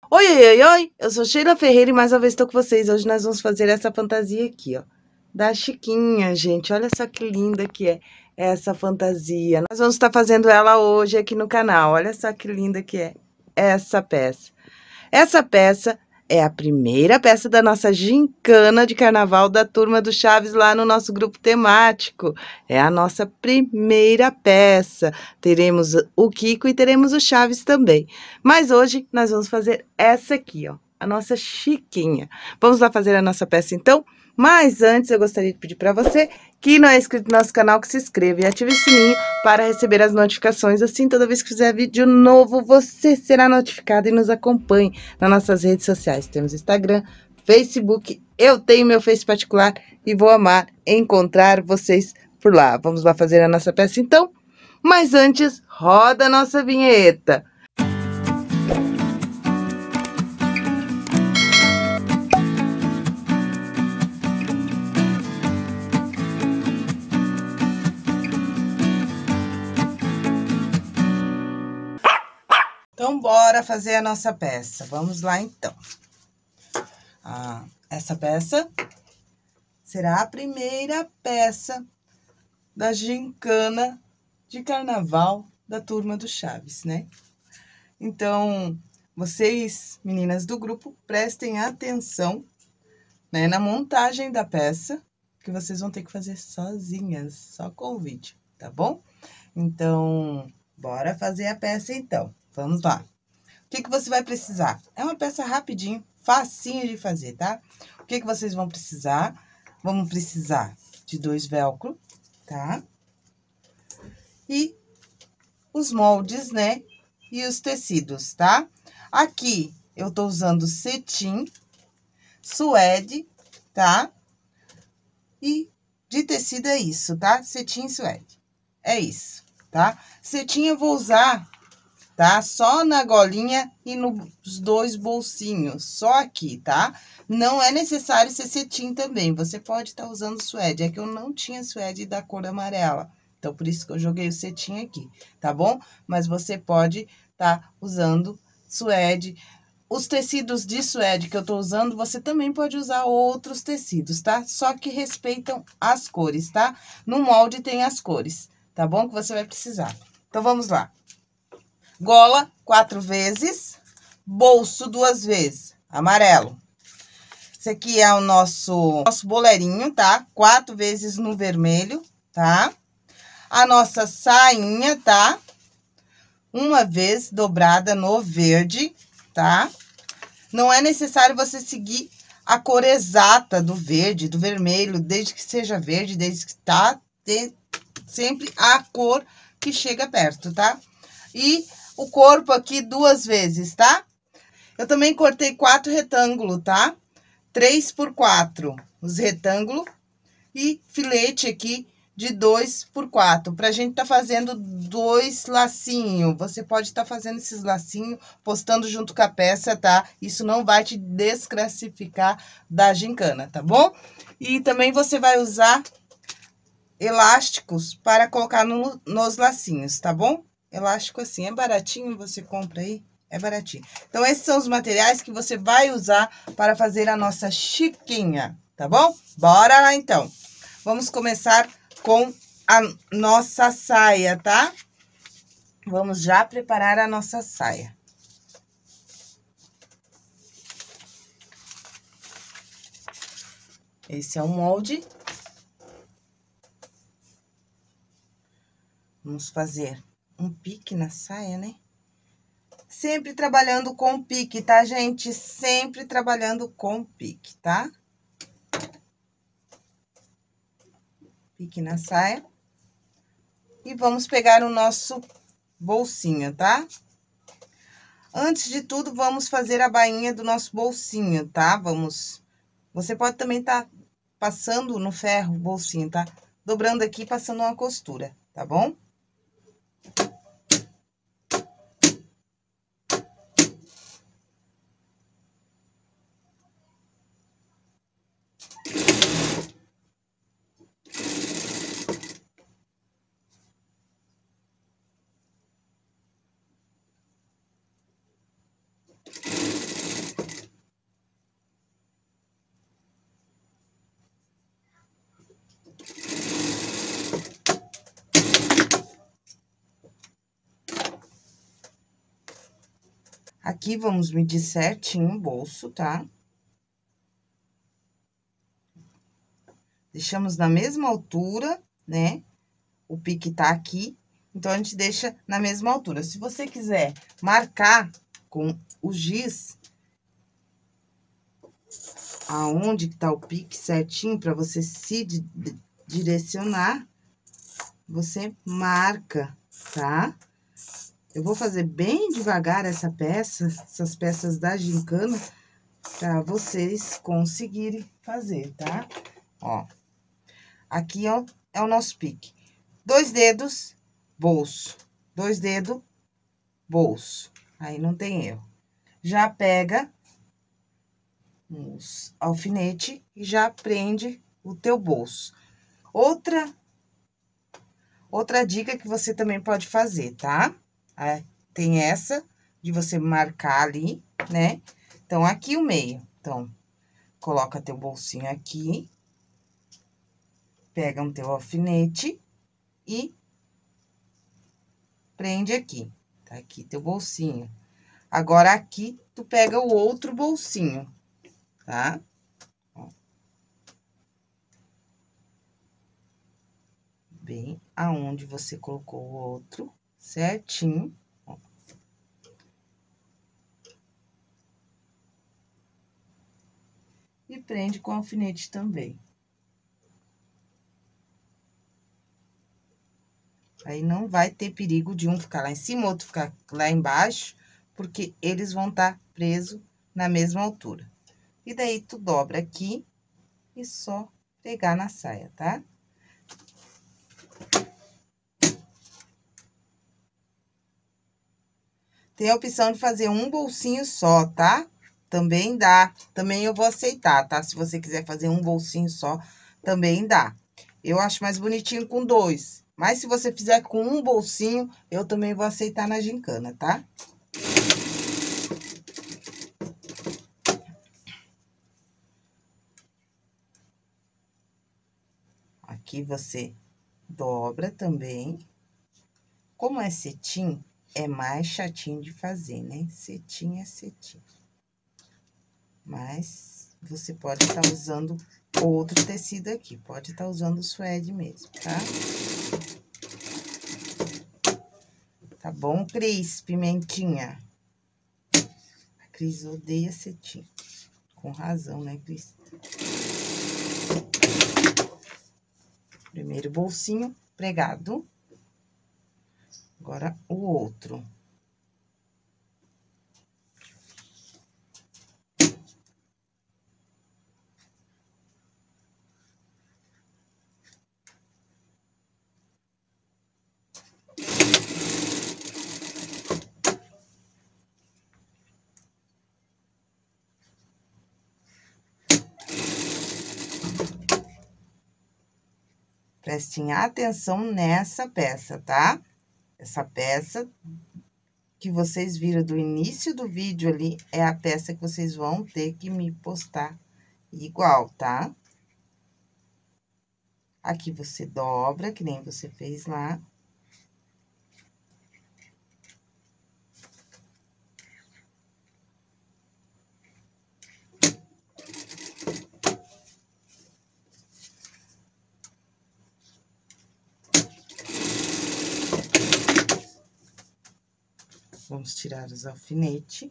Oi, oi, oi, oi! Eu sou Sheila Ferreira e mais uma vez estou com vocês. Hoje nós vamos fazer essa fantasia aqui, ó, da Chiquinha, gente. Olha só que linda que é essa fantasia. Nós vamos estar fazendo ela hoje aqui no canal. Olha só que linda que é essa peça. Essa peça é a primeira peça da nossa gincana de carnaval da Turma do Chaves lá no nosso grupo temático. É a nossa primeira peça. Teremos o Kiko e teremos o Chaves também. Mas hoje nós vamos fazer essa aqui, ó, a nossa Chiquinha. Vamos lá fazer a nossa peça então? Mas antes eu gostaria de pedir para você que não é inscrito no nosso canal, que se inscreva e ative o sininho para receber as notificações. Assim, toda vez que fizer vídeo novo, você será notificado e nos acompanhe nas nossas redes sociais. Temos Instagram, Facebook, eu tenho meu Face particular e vou amar encontrar vocês por lá. Vamos lá fazer a nossa peça então? Mas antes, roda a nossa vinheta. Então, bora fazer a nossa peça. Vamos lá, então. Essa peça será a primeira peça da gincana de carnaval da Turma do Chaves, né? Então, vocês, meninas do grupo, prestem atenção, né, na montagem da peça, que vocês vão ter que fazer sozinhas, só com o vídeo, tá bom? Então, bora fazer a peça, então. Vamos lá. O que você vai precisar? É uma peça rapidinho, facinho de fazer, tá? O que vocês vão precisar? Vamos precisar de 2 velcro, tá? E os moldes, né? E os tecidos, tá? Aqui, eu tô usando cetim, suede, tá? E de tecido é isso, tá? Cetim e suede. É isso, tá? Cetim eu vou usar, tá? Só na golinha e nos 2 bolsinhos, só aqui, tá? Não é necessário ser cetim também, você pode estar usando suede. É que eu não tinha suede da cor amarela, então por isso que eu joguei o cetim aqui, tá bom? Mas você pode estar usando suede. Os tecidos de suede que eu tô usando, você também pode usar outros tecidos, tá? Só que respeitam as cores, tá? No molde tem as cores, tá bom? Que você vai precisar. Então, vamos lá. Gola, 4 vezes. Bolso, 2 vezes. Amarelo. Esse aqui é o nosso boleirinho, tá? 4 vezes no vermelho, tá? A nossa sainha, tá? 1 vez dobrada no verde, tá? Não é necessário você seguir a cor exata do verde, do vermelho, desde que seja verde, desde que tá sempre a cor que chega perto, tá? E o corpo aqui 2 vezes, tá? Eu também cortei 4 retângulos, tá? 3 por 4, os retângulos, e filete aqui de 2 por 4, pra gente tá fazendo 2 lacinhos. Você pode estar fazendo esses lacinhos, postando junto com a peça, tá? Isso não vai te desclassificar da gincana, tá bom? E também você vai usar elásticos para colocar nos lacinhos, tá bom? Elástico assim, é baratinho, você compra aí, é baratinho. Então, esses são os materiais que você vai usar para fazer a nossa chiquinha, tá bom? Bora lá, então. Vamos começar com a nossa saia, tá? Vamos já preparar a nossa saia. Esse é o molde. Vamos fazer um pique na saia, né? Sempre trabalhando com pique, tá, gente? Sempre trabalhando com pique, tá? Pique na saia. E vamos pegar o nosso bolsinho, tá? Antes de tudo, vamos fazer a bainha do nosso bolsinho, tá? Você pode também tá passando no ferro o bolsinho, tá? Dobrando aqui e passando uma costura, tá bom? Aqui, vamos medir certinho o bolso, tá? Deixamos na mesma altura, né? O pique tá aqui, então, a gente deixa na mesma altura. Se você quiser marcar com o giz aonde que tá o pique certinho, pra você se direcionar, você marca, tá? Eu vou fazer bem devagar essas peças da gincana, pra vocês conseguirem fazer, tá? Ó, aqui, ó, é o nosso pique. 2 dedos, bolso. 2 dedos, bolso. Aí, não tem erro. Já pega os alfinete e já prende o teu bolso. Outra dica que você também pode fazer, tá? Tem essa de você marcar ali, né? Então, aqui o meio. Então, coloca teu bolsinho aqui, pega um teu alfinete e prende aqui. Tá aqui teu bolsinho. Agora, aqui, tu pega o outro bolsinho, tá? Ó. Bem aonde você colocou o outro, certinho. Ó. E prende com alfinete também. Aí, não vai ter perigo de um ficar lá em cima, outro ficar lá embaixo, porque eles vão estar presos na mesma altura. E daí, tu dobra aqui e só pegar na saia, tá? Tem a opção de fazer um bolsinho só, tá? Também dá. Também eu vou aceitar, tá? Se você quiser fazer um bolsinho só, também dá. Eu acho mais bonitinho com 2. Mas, se você fizer com um bolsinho, eu também vou aceitar na gincana, tá? Aqui, você dobra também. Como é cetim, é mais chatinho de fazer, né? Cetim é cetim. Mas, você pode estar usando outro tecido aqui. Pode estar usando o suede mesmo, tá? Tá bom, Cris? Pimentinha. A Cris odeia cetim. Com razão, né, Cris? Primeiro bolsinho pregado. Agora, o outro. Prestem atenção nessa peça, tá? Essa peça que vocês viram do início do vídeo ali, é a peça que vocês vão ter que me postar igual, tá? Aqui, você dobra, que nem você fez lá. Vamos tirar os alfinetes.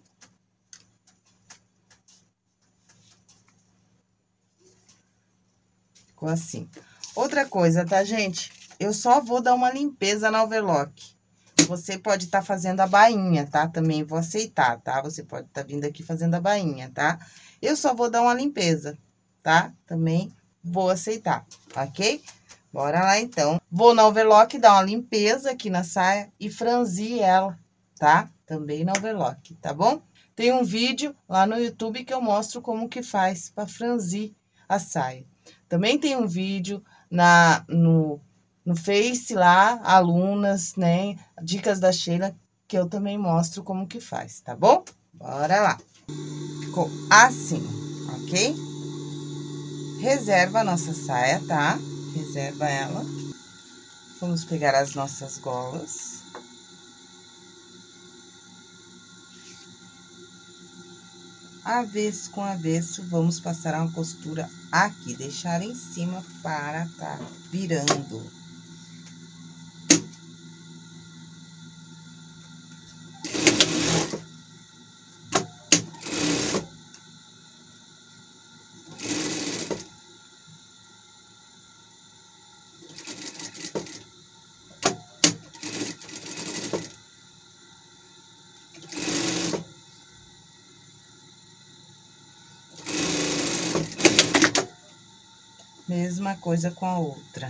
Ficou assim. Outra coisa, tá, gente? Eu só vou dar uma limpeza na overlock. Você pode estar fazendo a bainha, tá? Também vou aceitar, tá? Você pode estar vindo aqui fazendo a bainha, tá? Eu só vou dar uma limpeza, tá? Também vou aceitar, ok? Bora lá, então. Vou na overlock dar uma limpeza aqui na saia e franzir ela, tá? Também na overlock, tá bom? Tem um vídeo lá no YouTube que eu mostro como que faz pra franzir a saia. Também tem um vídeo no Face lá, alunas, né? Dicas da Sheila, que eu também mostro como que faz, tá bom? Bora lá. Ficou assim, ok? Reserva a nossa saia, tá? Reserva ela. Vamos pegar as nossas golas. avesso com avesso, vamos passar uma costura aqui, deixar em cima para tá virando. Mesma coisa com a outra.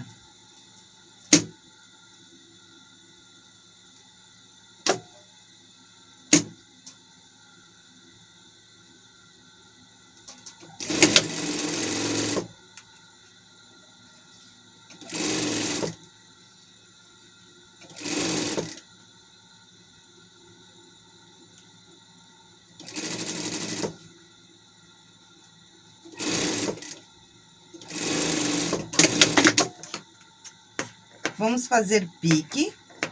Vamos fazer pique.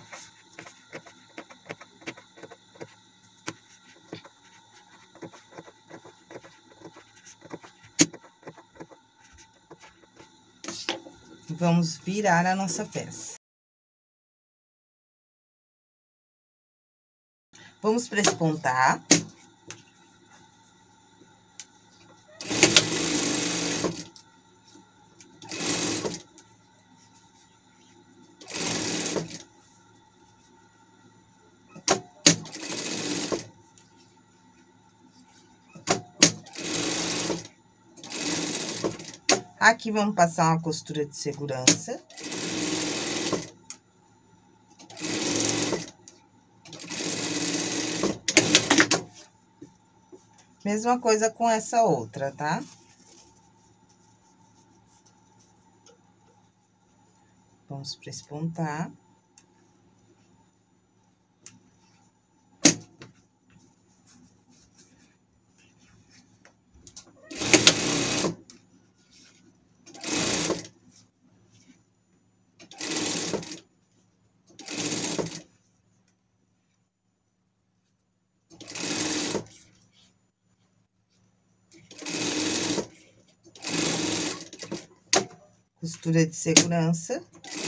Vamos virar a nossa peça. Vamos prespontar. Aqui, vamos passar uma costura de segurança. Mesma coisa com essa outra, tá? Vamos prespontar. Costura de segurança.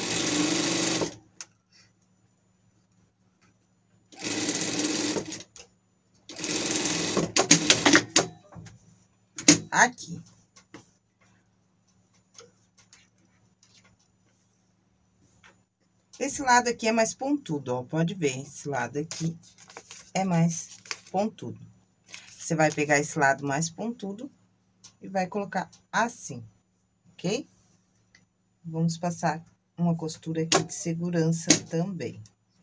Aqui. Esse lado aqui é mais pontudo, ó, pode ver, esse lado aqui é mais pontudo. Você vai pegar esse lado mais pontudo e vai colocar assim, ok? Vamos passar uma costura aqui de segurança também.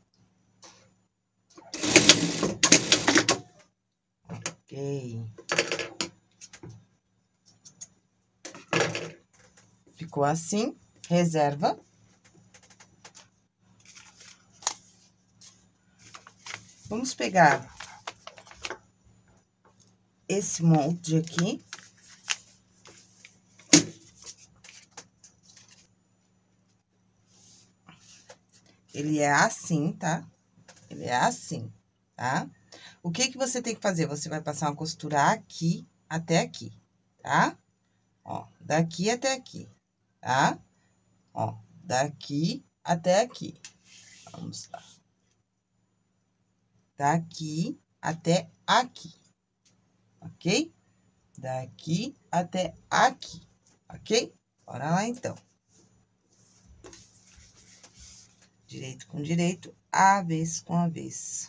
Ok. Ficou assim, reserva. Vamos pegar esse molde aqui. Ele é assim, tá? Ele é assim, tá? O que que você tem que fazer? Você vai passar uma costura aqui até aqui, tá? Ó, daqui até aqui, tá? Ó, daqui até aqui. Vamos lá. Daqui até aqui, ok? Daqui até aqui, ok? Bora lá, então. Direito com direito, avesso com avesso.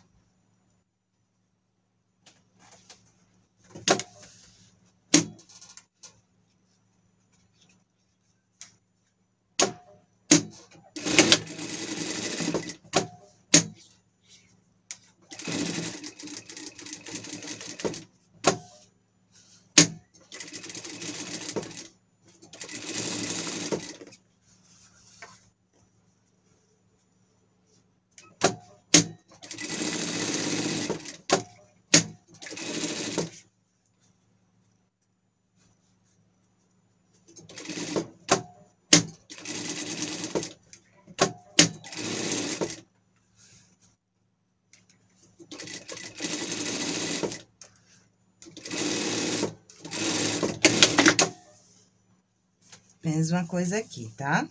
Mesma coisa aqui, tá?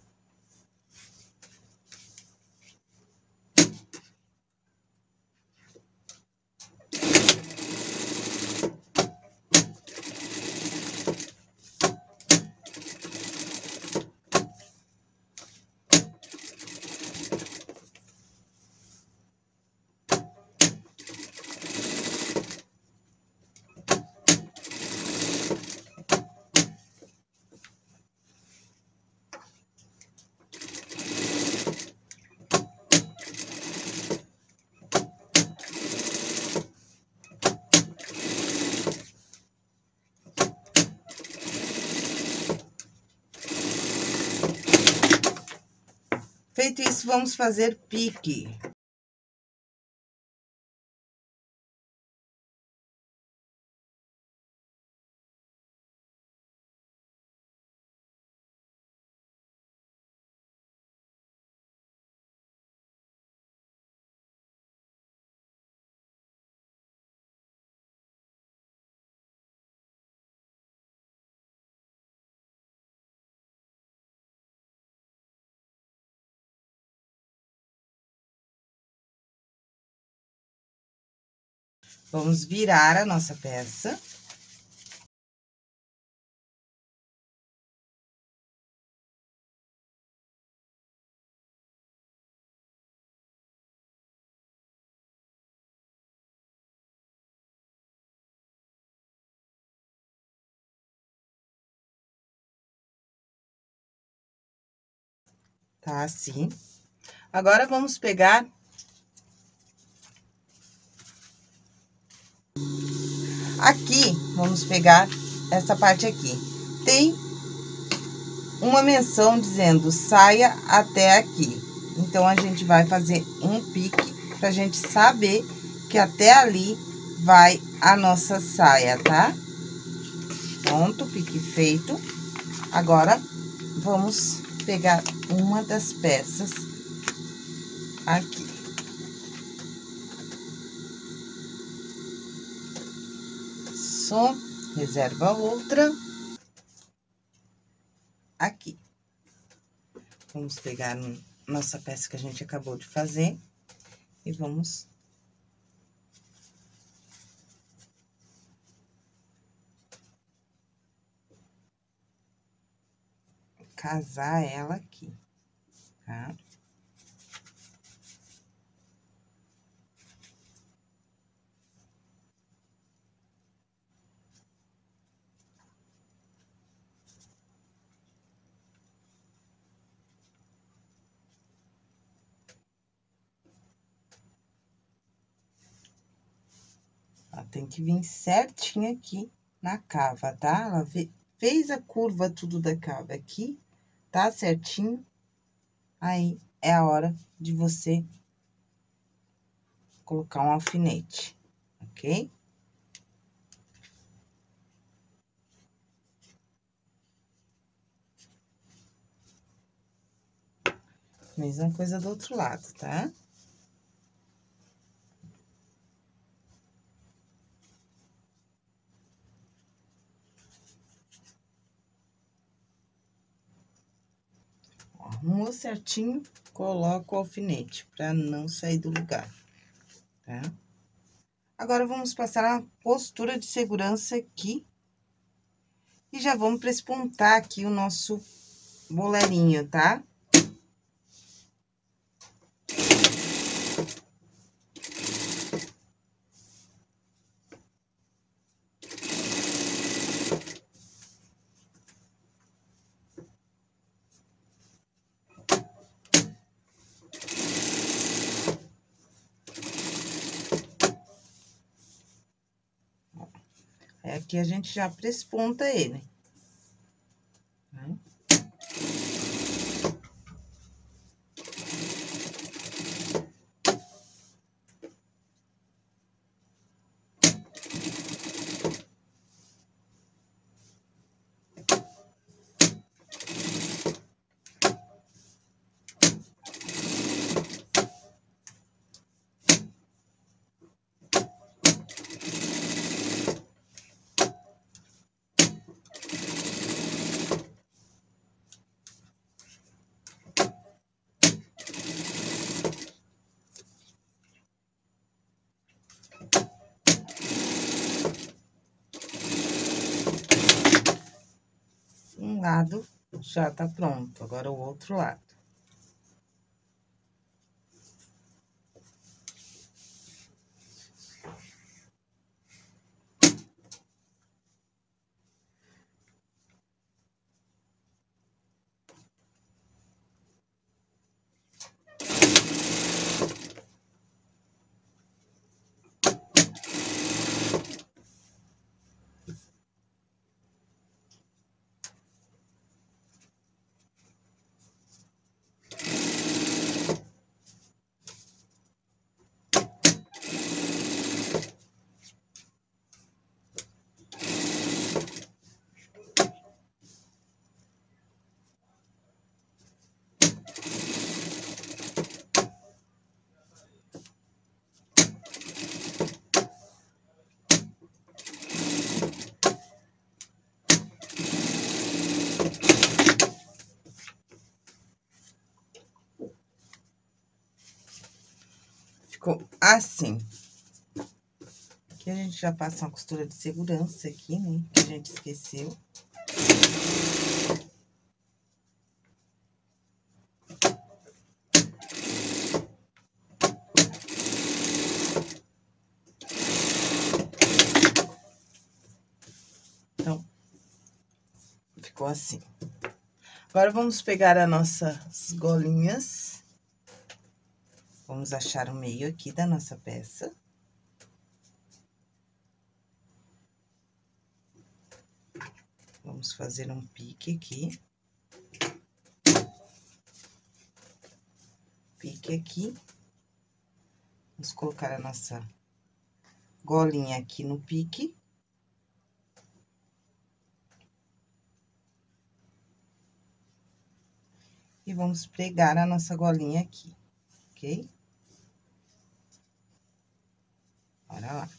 Feito isso, vamos fazer pique. Vamos virar a nossa peça. Tá assim. Agora, vamos pegar... Aqui, vamos pegar essa parte aqui. Tem uma menção dizendo saia até aqui. Então, a gente vai fazer um pique pra gente saber que até ali vai a nossa saia, tá? Pronto, pique feito. Agora, vamos pegar uma das peças aqui. Só reserva outra aqui. Vamos pegar nossa peça que a gente acabou de fazer e vamos casar ela aqui, tá? Ela tem que vir certinho aqui na cava, tá? Ela fez a curva tudo da cava aqui, tá certinho. Aí, é a hora de você colocar um alfinete, ok? Mesma coisa do outro lado, tá? Arrumou certinho, coloca o alfinete, pra não sair do lugar, tá? Agora, vamos passar a postura de segurança aqui. E já vamos prespontar aqui o nosso bolerinho, tá? Aqui a gente já presponta ele. Tá? um lado já tá pronto, agora o outro lado. Ficou assim. Aqui a gente já passa uma costura de segurança aqui, né? Que a gente esqueceu. Então, ficou assim. Agora, vamos pegar as nossas golinhas. Vamos achar o meio aqui da nossa peça. Vamos fazer um pique aqui. Pique aqui. Vamos colocar a nossa golinha aqui no pique. E vamos pregar a nossa golinha aqui, ok? Bora lá.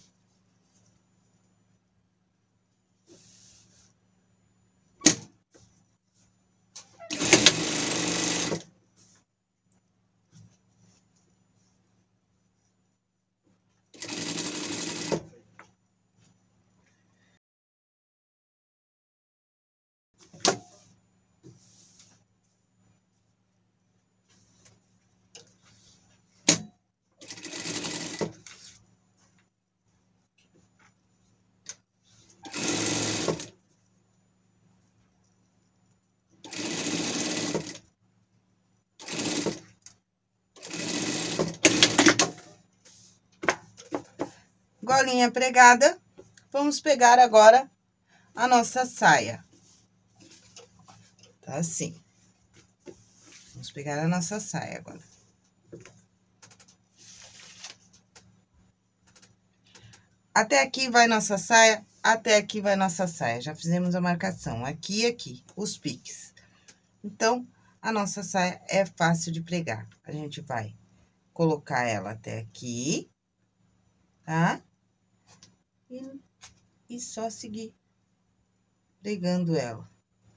Golinha pregada, vamos pegar agora a nossa saia. Tá assim. Vamos pegar a nossa saia agora. Até aqui vai nossa saia, até aqui vai nossa saia. Já fizemos a marcação aqui e aqui, os piques. Então, a nossa saia é fácil de pregar. A gente vai colocar ela até aqui, tá? E só seguir pregando ela.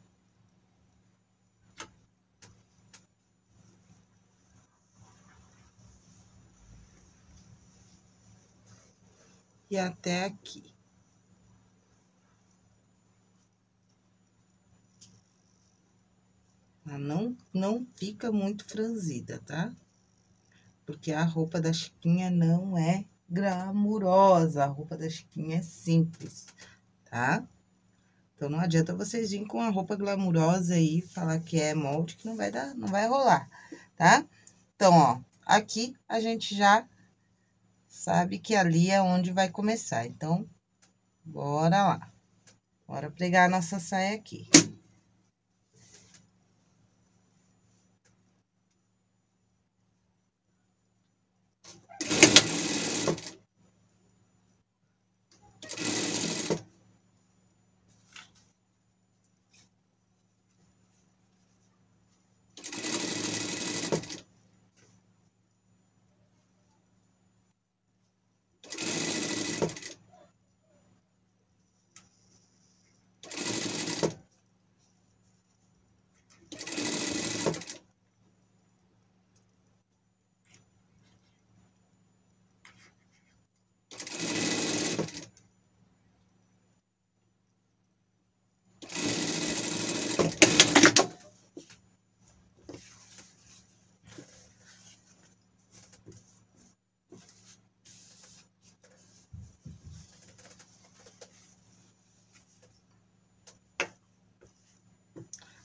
E até aqui. Ela não fica muito franzida, tá? Porque a roupa da Chiquinha não é glamurosa, a roupa da Chiquinha é simples, tá? Então, não adianta vocês virem com a roupa glamurosa aí, falar que é molde, que não vai dar, não vai rolar, tá? Então, ó, aqui a gente já sabe que ali é onde vai começar. Então, bora lá. Bora pregar a nossa saia aqui.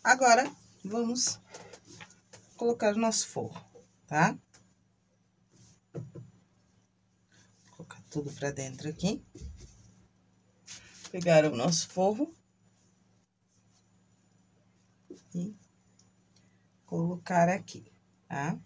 Agora, vamos colocar o nosso forro, tá? Vou colocar tudo pra dentro aqui. Pegar o nosso forro. E colocar aqui, tá?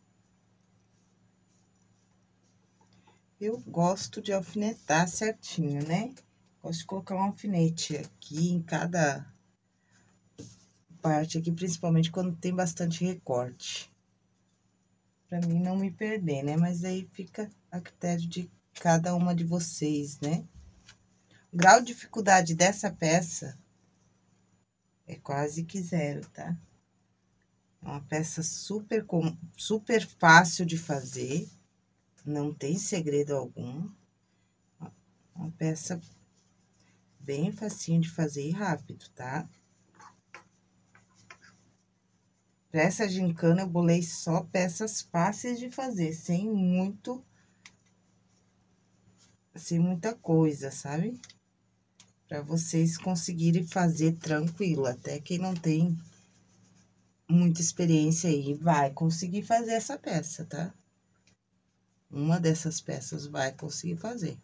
Eu gosto de alfinetar certinho, né? Gosto de colocar um alfinete aqui em cada parte aqui, principalmente quando tem bastante recorte. Pra mim não me perder, né? Mas aí fica a critério de cada uma de vocês, né? O grau de dificuldade dessa peça é quase que zero, tá? É uma peça super fácil de fazer, não tem segredo algum. Uma peça bem facinho de fazer e rápido, tá? Pra essa gincana, eu bolei só peças fáceis de fazer, sem muita coisa, sabe? Pra vocês conseguirem fazer tranquilo, até quem não tem muita experiência aí vai conseguir fazer essa peça, tá? Uma dessas peças vai conseguir fazer.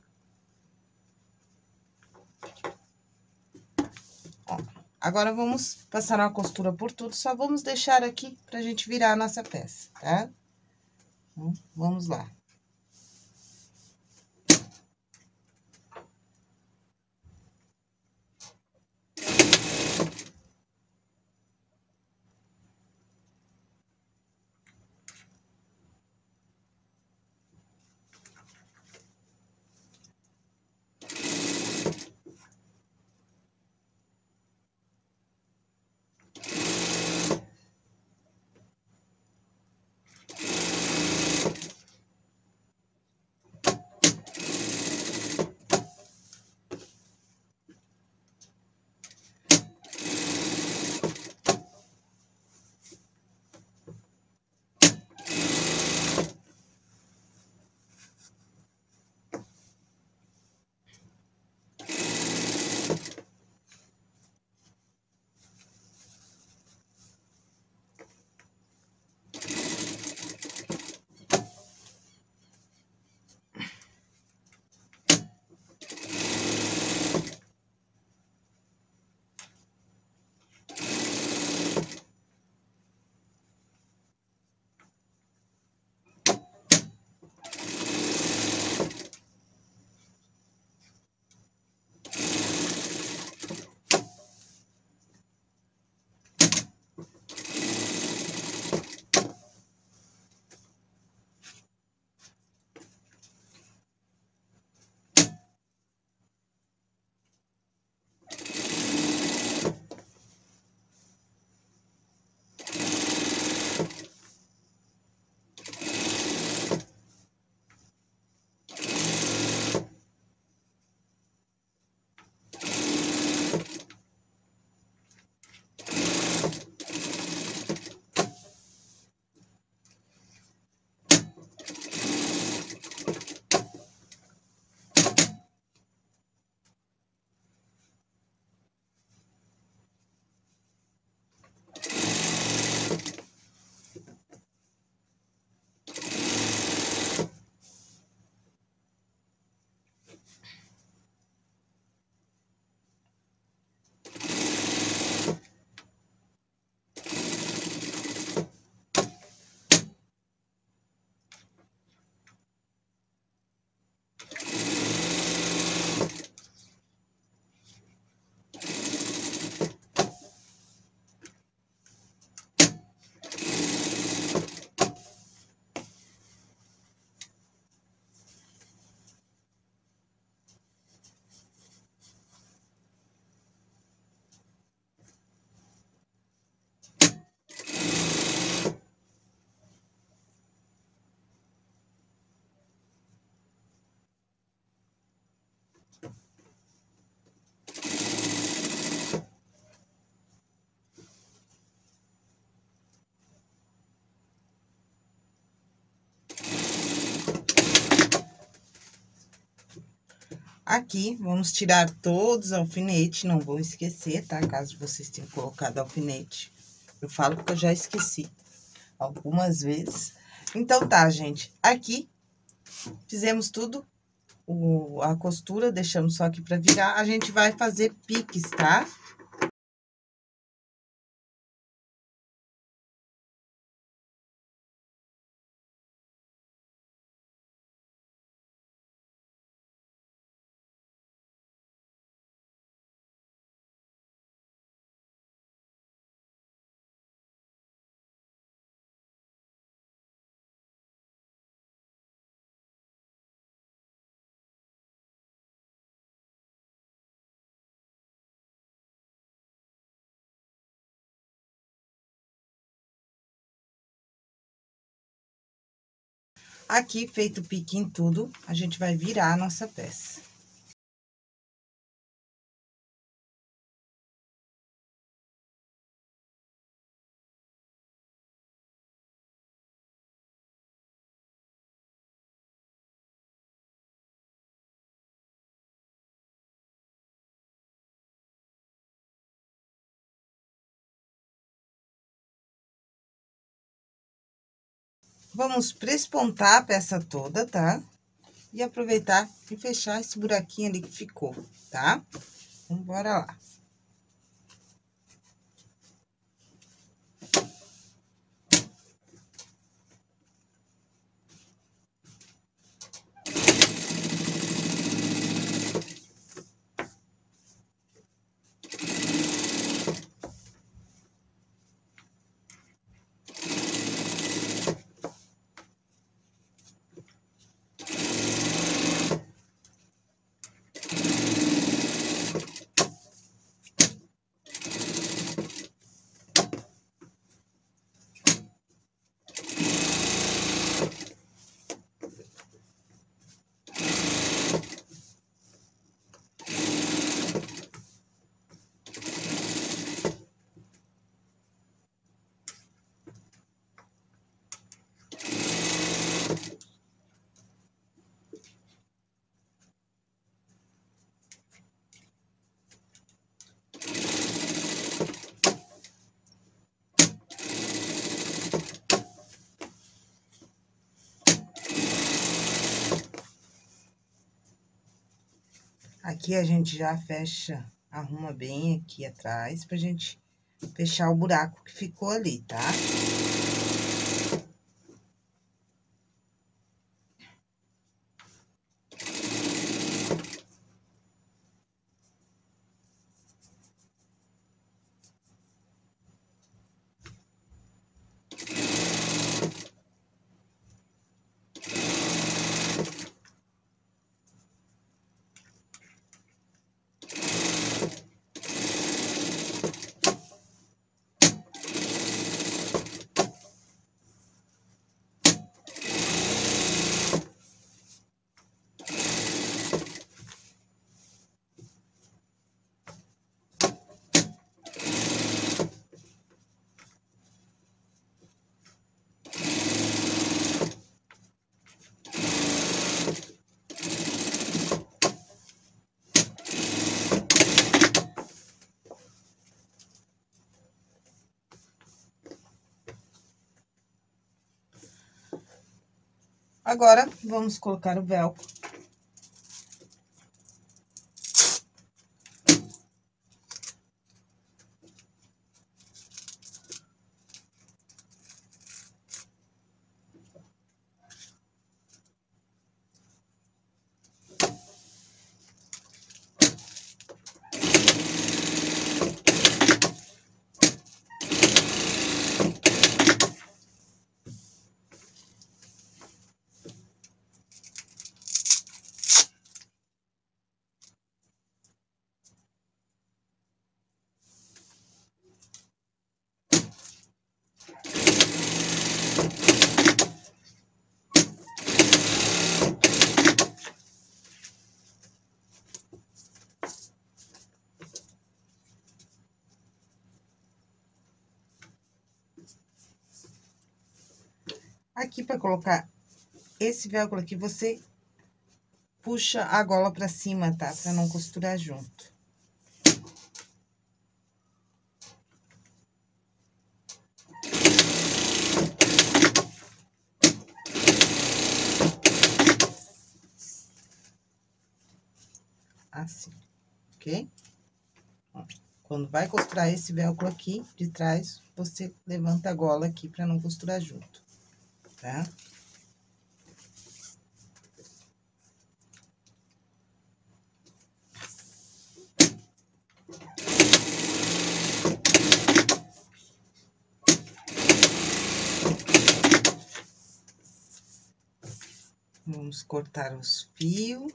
Ó, agora, vamos passar uma costura por tudo, só vamos deixar aqui pra gente virar a nossa peça, tá? Então, vamos lá. Aqui, vamos tirar todos os alfinetes, não vou esquecer, tá? Caso vocês tenham colocado alfinete. Eu falo porque eu já esqueci algumas vezes. Então, tá, gente. Aqui, fizemos tudo, a costura, deixamos só aqui pra virar. A gente vai fazer piques, tá? Aqui, feito o pique em tudo, a gente vai virar a nossa peça. Vamos prespontar a peça toda, tá? E aproveitar e fechar esse buraquinho ali que ficou, tá? Então, bora lá. Aqui a gente já fecha, arruma bem aqui atrás, pra gente fechar o buraco que ficou ali, tá? Agora, vamos colocar o velcro. Aqui, pra colocar esse velcro aqui, você puxa a gola pra cima, tá? Pra não costurar junto. Assim, ok? Ó, quando vai costurar esse velcro aqui de trás, você levanta a gola aqui pra não costurar junto, tá? Vamos cortar os fios.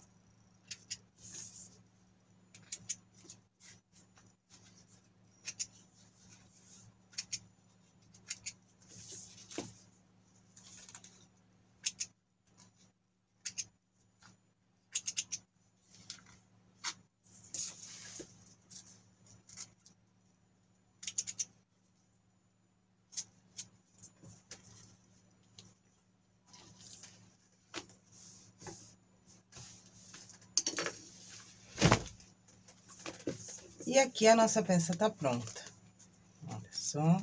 E aqui a nossa peça tá pronta. Olha só.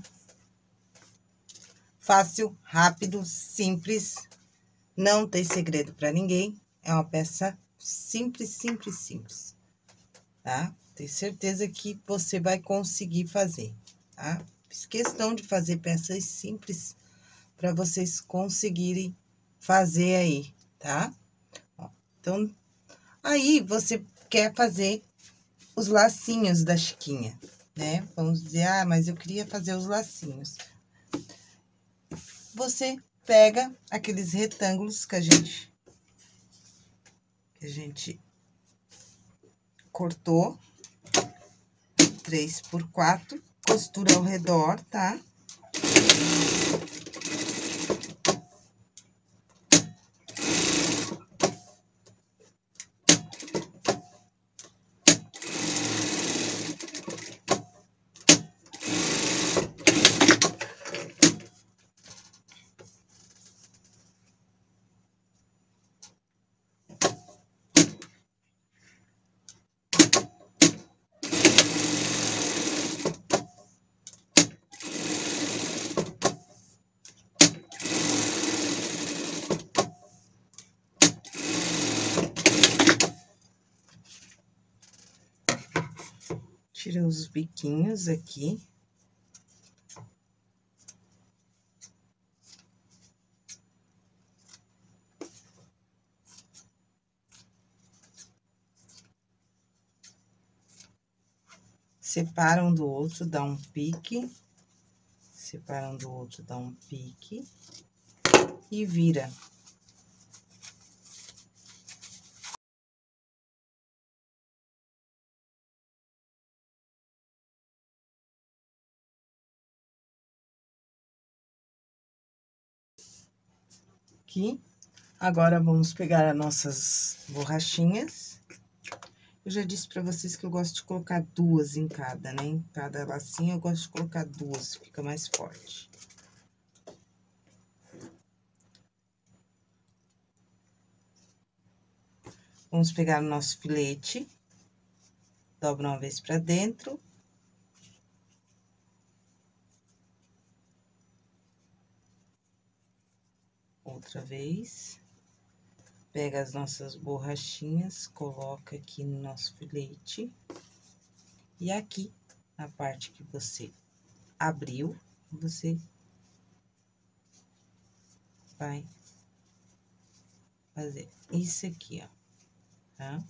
Fácil, rápido, simples, não tem segredo pra ninguém. É uma peça simples, simples, simples, tá? Tenho certeza que você vai conseguir fazer, tá? Fiz questão de fazer peças simples pra vocês conseguirem fazer aí, tá? Ó, então, aí você quer fazer os lacinhos da Chiquinha, né? Vamos dizer, ah, mas eu queria fazer os lacinhos. Você pega aqueles retângulos que a gente cortou, 3x4, costura ao redor, tá? Tira os biquinhos aqui. Separa um do outro, dá um pique. Separa um do outro, dá um pique. E vira. Aqui. Agora, vamos pegar as nossas borrachinhas. Eu já disse pra vocês que eu gosto de colocar duas em cada, né? Em cada lacinho eu gosto de colocar duas, fica mais forte. Vamos pegar o nosso filete, dobra uma vez pra dentro. Outra vez. Pega as nossas borrachinhas, coloca aqui no nosso filete. E aqui, na parte que você abriu, você vai fazer isso aqui, ó, tá?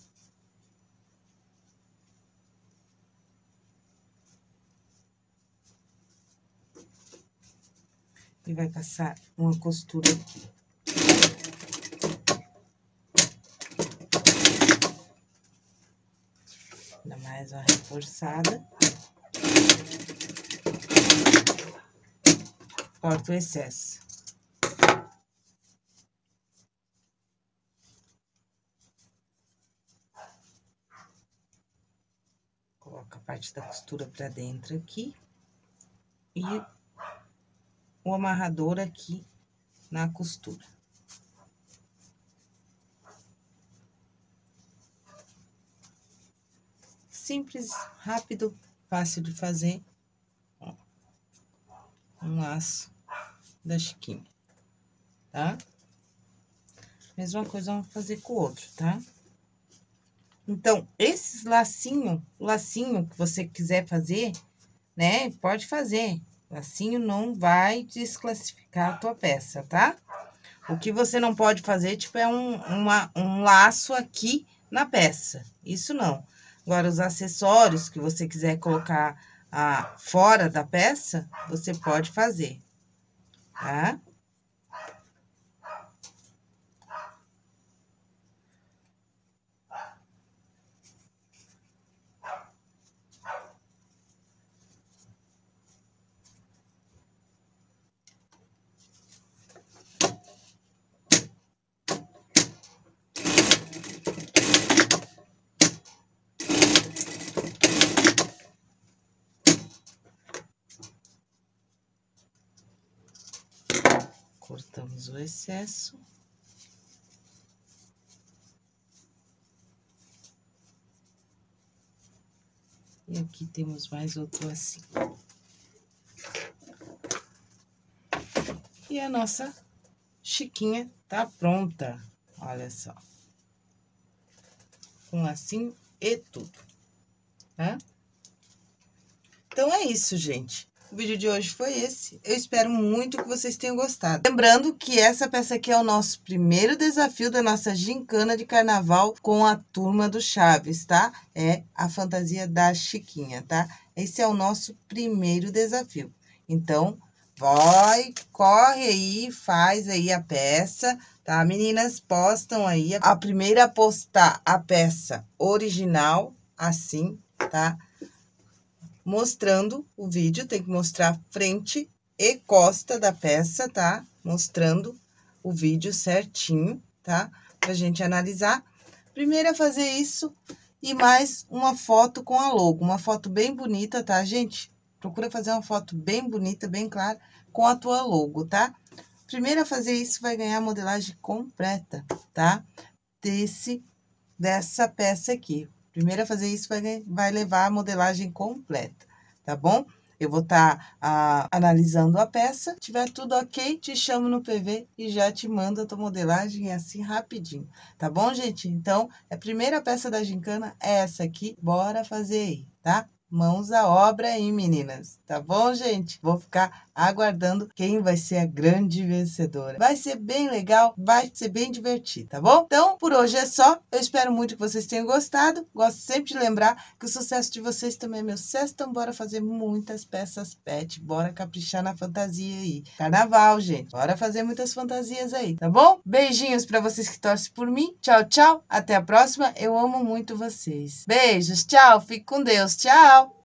E vai passar uma costura aqui. Dá mais uma reforçada. Corta o excesso. Coloca a parte da costura pra dentro aqui. E o amarrador aqui na costura. simples, rápido, fácil de fazer. Ó, um laço da Chiquinha, tá? Mesma coisa vamos fazer com o outro, tá? Então, esses lacinho que você quiser fazer, né? Pode fazer. Lacinho não vai desclassificar a tua peça, tá? O que você não pode fazer, tipo, é um laço aqui na peça. Isso não. Agora, os acessórios que você quiser colocar fora da peça, você pode fazer, tá? Cortamos o excesso. E aqui temos mais outro assim. E a nossa Chiquinha tá pronta. Olha só. Com lacinho e tudo, tá? Então, é isso, gente. O vídeo de hoje foi esse. Eu espero muito que vocês tenham gostado. Lembrando que essa peça aqui é o nosso primeiro desafio da nossa gincana de carnaval com a turma do Chaves, tá? É a fantasia da Chiquinha, tá? Esse é o nosso primeiro desafio. Então, corre aí, faz aí a peça, tá? Meninas, postam aí. A primeira a postar a peça original, assim, tá? Mostrando o vídeo, tem que mostrar frente e costa da peça, tá? Mostrando o vídeo certinho, tá? Pra gente analisar. Primeiro a fazer isso e mais uma foto com a logo. Uma foto bem bonita, tá, gente? Procura fazer uma foto bem bonita, bem clara, com a tua logo, tá? Primeiro a fazer isso vai ganhar a modelagem completa, tá? Dessa peça aqui. Primeiro a fazer isso vai levar a modelagem completa, tá bom? Eu vou estar analisando a peça, se tiver tudo ok, te chamo no PV e já te mando a tua modelagem assim rapidinho, tá bom, gente? Então, a primeira peça da gincana é essa aqui, bora fazer aí, tá? Mãos à obra aí, meninas, tá bom, gente? Vou ficar aguardando quem vai ser a grande vencedora. Vai ser bem legal, vai ser bem divertido, tá bom? Então, por hoje é só. Eu espero muito que vocês tenham gostado. Gosto sempre de lembrar que o sucesso de vocês também é meu sucesso. Então, bora fazer muitas peças pet. Bora caprichar na fantasia aí. Carnaval, gente. Bora fazer muitas fantasias aí, tá bom? Beijinhos pra vocês que torcem por mim. Tchau, tchau. Até a próxima. Eu amo muito vocês. Beijos. Tchau. Fique com Deus. Tchau.